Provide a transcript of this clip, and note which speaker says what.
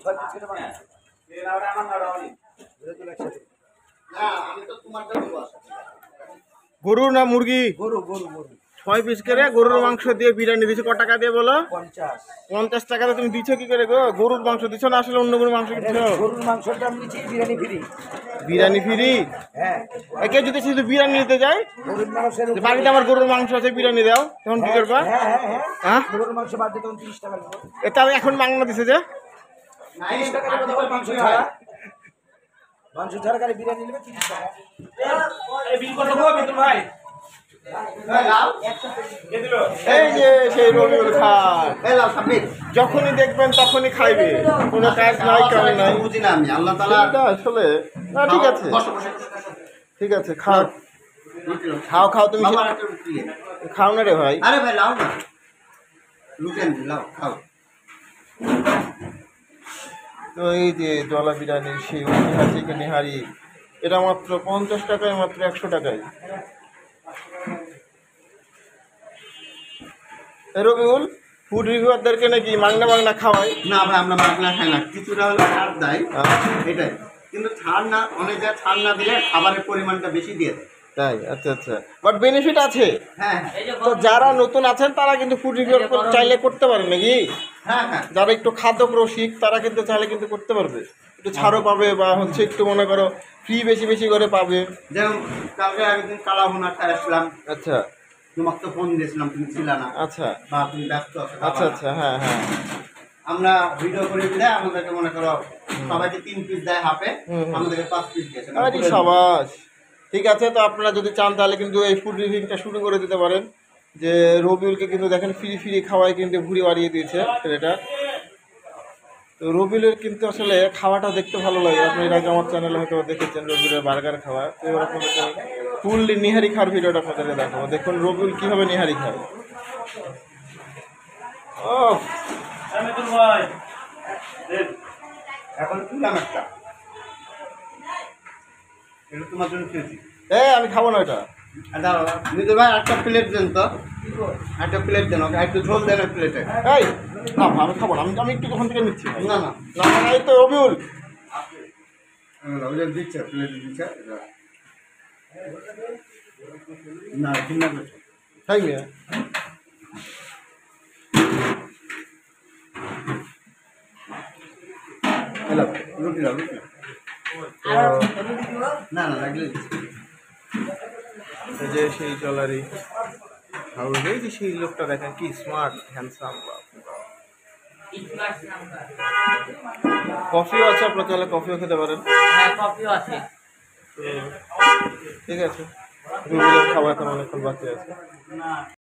Speaker 1: গরু না মুরগি?
Speaker 2: গরু গরু গরু
Speaker 1: 6 পিস করে গরুর মাংস দিয়ে বিরিয়ানি দিছো। কত টাকা দিয়ে বলো? 50 টাকাতে তুমি দিছো কি করে গো? গরুর মাংস দিছো না আসলে অন্য কোনো মাংস দিছো?
Speaker 2: গরুর মাংসটা আমি নিচ্ছি বিরিয়ানি ফ্রি।
Speaker 1: বিরিয়ানি ফ্রি?
Speaker 2: হ্যাঁ।
Speaker 1: একে যদি শুধু বিরিয়ানি নিতে যায়,
Speaker 2: গরুর মাংসের
Speaker 1: বাড়িতে আমার গরুর মাংস আছে, বিরিয়ানি দাও, তখন কি করবা?
Speaker 2: হ্যাঁ হ্যাঁ হ্যাঁ
Speaker 1: হ্যাঁ,
Speaker 2: গরুর মাংস বাদ দিয়ে তখন 30 টাকা নেব।
Speaker 1: এটা এখন মাংনা দিছে যে
Speaker 2: 30 টাকা নেব তখন মাংস ছাড়া। মাংস ছাড়া খালি বিরিয়ানি নেবে 30 টাকা।
Speaker 3: এই বিল কত গো বিতুল ভাই?
Speaker 1: এই যে সেই রবিউল খান যখনই দেখবেন তখনই খাইবে, কোনো কাজ নাই কাম নাই।
Speaker 4: বুঝি না আমি আল্লাহ তাআলা
Speaker 1: আসলে ঠিক আছে, ঠিক আছে, খাও খাও খাও, তুমি খাও না রে ভাই।
Speaker 4: আরে ভাই লাও না, লুটেন লাও খাও।
Speaker 1: তো এই যে জলা বিরিয়ানি, সেই ঐতিহাসিক নেহারি, এটা মাত্র 50 টাকায়, মাত্র 100 টাকায়। রবিউল, ফুড রিভিউয়ারদেরকে নাকি মাংনা খাওয়ায়?
Speaker 4: না ভাই, আমরা মাগনা খাই না, কিছুটা হলে ছাড় দেয় এটাই, কিন্তু ছাড় না, অনেক জায়গায় ছাড় না দিলে খাবারের পরিমাণটা বেশি দিয়ে দেয়।
Speaker 1: তাই? আচ্ছা আচ্ছা, বাট বেনিফিট আছে।
Speaker 4: হ্যাঁ
Speaker 1: তো যারা নতুন আছেন তারা কিন্তু ফুড রিভিউ চাইলে করতে পারেন নাকি?
Speaker 4: হ্যাঁ হ্যাঁ,
Speaker 1: যারা একটু খাদ্য রসিক তারা কিন্তু চাইলে কিন্তু করতে পারবে, একটু ছাড়ও পাবে, বা হচ্ছে একটু মনে করো ফ্রি বেশি বেশি করে পাবে।
Speaker 4: যেমন কালকে একদিন কালা ভুনা খাই আসলাম,
Speaker 1: আচ্ছা,
Speaker 4: তোমাকে তো ফোন দিয়েছিলাম, তুমি ছিল না,
Speaker 1: আচ্ছা
Speaker 4: বা তুমি ব্যস্ত আছো।
Speaker 1: আচ্ছা আচ্ছা, হ্যাঁ হ্যাঁ,
Speaker 4: আমরা ভিডিও করে দিলে আমাদেরকে মনে করো সবাইকে 3 পিস দেয় হাফে, আমাদেরকে 5 পিস দিয়েছে।
Speaker 1: আরে সাবাস, ঠিক আছে। তো আপনারা যদি চান তাহলে কিন্তু এই ফুড রিভিউটা শুরু করে দিতে পারেন। যে রবিউলকে কিন্তু দেখেন ফ্রি ফ্রি খাওয়ায় কিন্তু ভুঁড়ি বাড়িয়ে দিয়েছে ছেলেটা। তো রবিউলের কিন্তু আসলে খাওয়াটা দেখতে ভালো লাগে। আপনি এর আগে আমার চ্যানেলে হয়তো দেখেছেন রবিউলের বার্গার খাওয়া। তো এবার আপনাদেরকে ফুল নিহারি খাওয়ার ভিডিওটা আপনাদেরকে দেখাবো। দেখুন রবিউল কীভাবে নিহারি খায়। ও
Speaker 3: বিতুল ভাই
Speaker 4: এখন তুললাম একটা, এটা তোমার জন্য খেয়েছি।
Speaker 1: আমি খাবো না এটা।
Speaker 4: মিতুল ভাই একটা প্লেট দেন তো, একটা প্লেট দেন, ওকে একটু ঝোল দেন ওই প্লেটে।
Speaker 1: এই না আমি খাবো না, আমি একটু ওখান থেকে নিচ্ছি।
Speaker 4: না না
Speaker 1: না না, এই তো রবিউল
Speaker 4: ওদের দিচ্ছে, প্লেট দিচ্ছে না, ঘৃণা করছে।
Speaker 1: খাই মিয়া।
Speaker 4: হ্যালো, রুটি দাও, রুটি না না লাগলে
Speaker 1: এই যে সেই জলারি হাউস, এই যে সেই লোকটা দেখেন কি স্মার্ট হ্যান্ডসাম। কফিও আছে, আপনার চাইলে কফিও খেতে পারেন।
Speaker 3: হ্যাঁ কফিও আছে।
Speaker 1: তো ঠিক আছে, রবিউলের খাবার এখন অনেকক্ষণ বাকি আছে।